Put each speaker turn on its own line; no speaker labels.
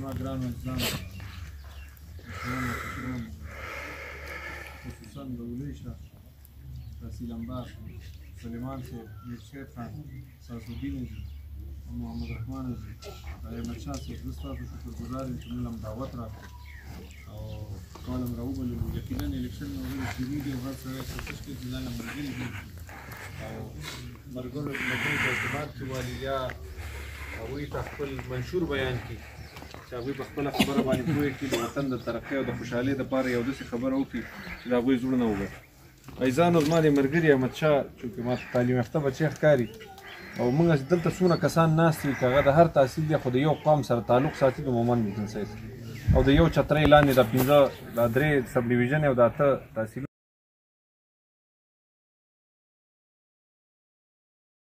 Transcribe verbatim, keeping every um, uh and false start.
زما ګران عزیزان خصوصا د ولیشه تحصیل انبار سلیمان صاحب میرشیر خان ساسودین جي محمد رحمان جي احمد شاه صاحب زه ستاسو شکرګزار یم چې موږ هم دعوت راکړو او کال هم راوبللو یقینا الیکشن نه ورځې شروع دي او هر سړی کوشش کوي چې ځان له ملګري جوړ کړي او ملګرو ملګرو ته ارتباط کې والي یا هغوی ته خپل منشور بیان کړي چې هغوی په خپله خبره باندې پوه کړي د وطن د ترقۍ او د خوشحالۍ دپاره یو داسې خبره وکړي چې د هغوی زړونه وګټي. عزیزانو زما د ملګري احمدشاه چونکې ما تعلیم یافته بچی ښکاري او موږ دلته څومره کسان ناست وي که هغه د هر تحصیل دی خو د یو قوم سره تعلق ساتي د مومند بزنس او د یو چترۍ لاندې د پنځه د درې سب ډیویژن او د اته تحصیل